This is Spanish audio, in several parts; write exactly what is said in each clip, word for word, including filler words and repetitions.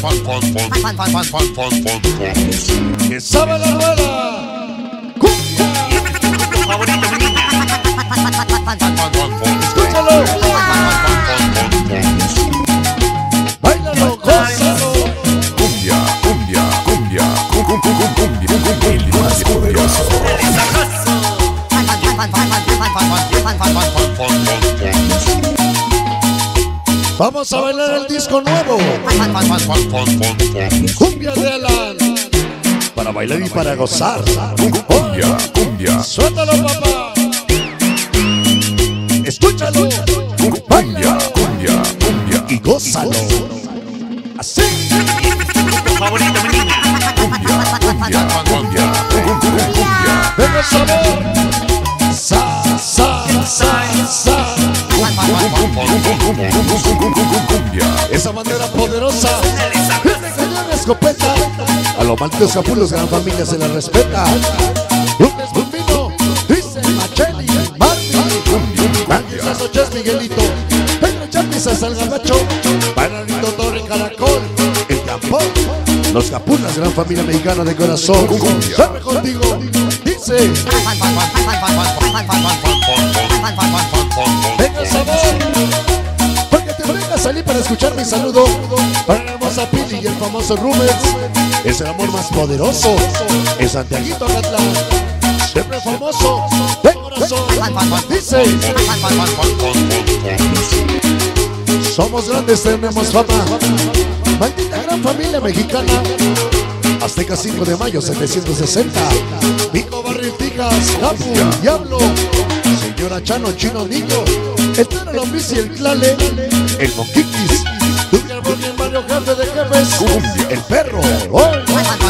Que sabe la rueda. Cumbia. Favorito, mi niña. Escúchalo. Báilalo, gózalo. Cumbia, cumbia, cumbia, cum, cum, cum, cum, cumbia, cum, cum, cum, el más poderoso. Vamos a bailar el disco nuevo. Cumbia de Alan. Para bailar y para gozar. Cumbia, cumbia, Suéltalo, papá. Escúchalo. cumbia, cumbia, cumbia, Y gózalo. Así. Favorito, mi niña. cumbia, cumbia, cumbia, cum, cum, cum, cumbia. Venga el sabor. Sa, sa, sa, sa. Cumbia. Esa bandera poderosa. Desde cañón escopeta. A los malditos capulos, gran familia se la respeta. Lunes Bombino, dice Macheli, Marty. Buenas noches, Miguelito. Pedro Chapis hasta el gabacho. Bananito, Torre, Caracol. El Campón. Los capulas, gran familia mexicana de corazón. Sabe contigo. Dice. Venga el sabor. Porque te venga a salir para escuchar mi saludo. Para la hermosa Pili y el famoso Rubens. Es el amor más poderoso. Es Santiaguito Acatlán. Siempre famoso. De corazón. Dice. Somos grandes, tenemos fama. Maldita gran familia mexicana. Azteca cinco de mayo setecientos sesenta. Pico Barril Tijas, Capu, Diablo. Señora Chano, Chino Niño. El Tano Lombriz y el Clale. El Monquiquis. Tuve el Borne, Mario Grande de Jefes. El Perro. ¡Oh!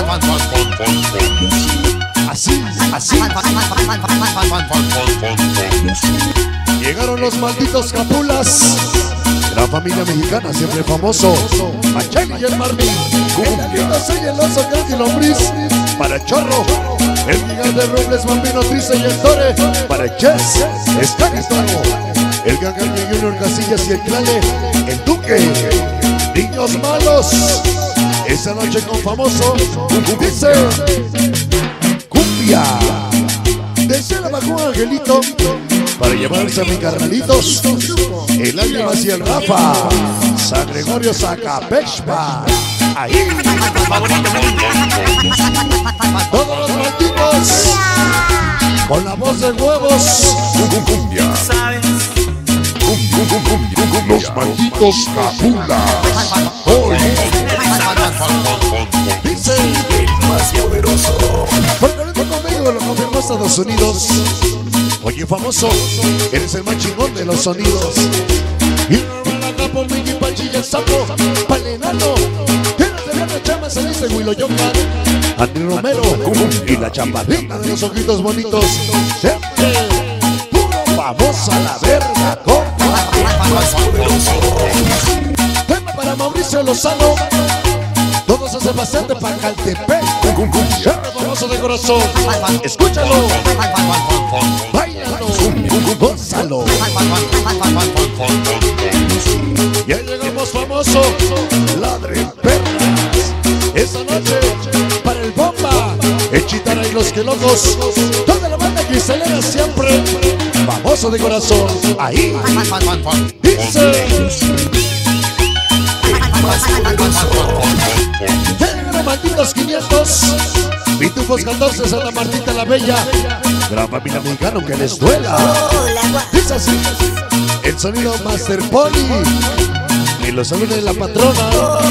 Así, así. Llegaron los malditos capulas. Gran familia mexicana, siempre famoso. Macheli y el Marvin. El Danilo Soy el Oso, Grande y Lombriz. Para el Chorro. El gigante Robles, Bambino, Trice y el Tore. Para el Chess. Escani Toro. El Gangaña Junior Casillas y el Clale. El Duque. Niños malos. Esa noche con famoso. Dice. Cumbia. Desde la bajó Angelito. Para llevarse a mis carnalitos. El Ánimas y el Rafa. San Gregorio Zacapexpa. Ahí. Favorito, mi niña. Todos los malditos. Con la voz de huevos. Cumbia, ¿Sabes? cumbia, Los malditos capulas. Hoy. Dice. el más poderoso. Porque no conmigo lo confirmó Estados Unidos. Oye, famoso, eres el más chingón de los sonidos. Y una hermana capo, Miki, Pachi y el sapo. Pa'l enano. Tienes de ver la chama, saliste Huilo Yocan. Andy Romero. Y la chaparrita de los ojitos bonitos. Siempre. Puro famoso a la verga. Compa. Tema para Mauricio Lozano. Todos a Sebastián de Pacaltepec. Siempre famoso de corazón. Escúchalo. Báilalo. Gózalo. Ya llegamos famoso. Ladren perras. Esta noche para el Bomba, el Chitara y los que locos. Toda la banda cristalera siempre. Famoso de corazón. Ahí. Dice. Llegaron malditos quinientos. Pitufos catorce, Santa Martita la Bella. Gran familia mexicana que les duela. Dice así. El sonido Master Poli. Y los saludos de la patrona.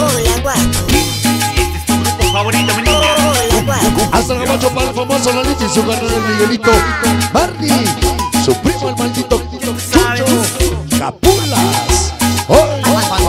Este es tu grupo favorito, mi niña. Hasta el gabacho para el famoso Lalito y su ganador el Miguelito. Barney, su primo el maldito Chucho. Capulas. Hoy.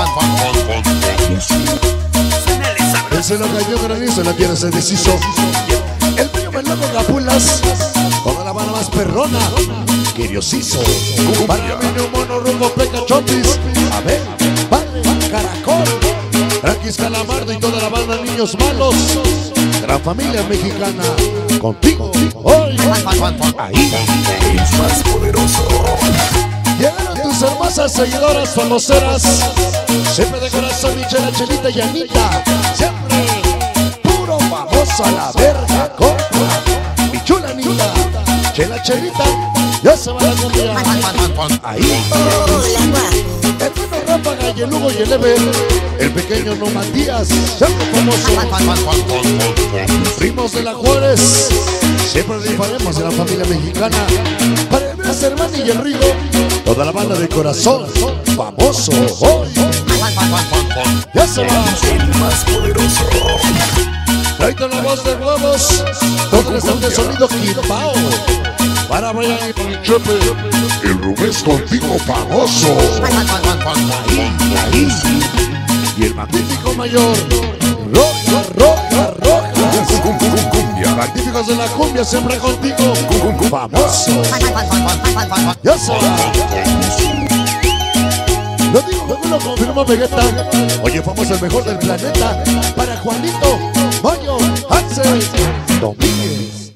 Él se lo cayó granizo en la tierra se deshizo. El bello melón Capulas. Toda la banda más perrona. Quiriosizo. Barrio Minio, Mono, Rumbo, Peca, Chopis. A ver, Padre, Caracol. Franquis Calamardo y toda la banda Niños Malos. Gran familia mexicana. Contigo. Hoy. Ahí. el más poderoso. Llegaron tus hermosas seguidoras famoseras. Siempre de corazón, Michela, Chelita y Anita. Siempre puro famoso a la verga, compa. Mi chula Anita, Chela, Chelita, ya se va la cumbia. Ahí. El bueno Ráfaga y el Hugo y el Ever. El pequeño No Matías, siempre famoso. Primos de la Juárez. Siempre rifaremos de la familia mexicana. Para el Blas Hermano y el Rigo. Toda la banda de corazón, famoso hoy. Ya se va. El más poderoso. Traito la voz de huevos. Todo el stand de sonido Quirbao. Para Brian y para el Chepe. El Rubés contigo famoso. Ahí, ahí. Y el magnífico mayor. Roja, roja, roja. Cumbia. Magníficos de la cumbia siempre contigo. Famoso. Ya se va. Lo digo como lo confirmó Vegeta. Oye, somos el mejor del planeta. Para Juanito, Mayo, Axel, Domínguez.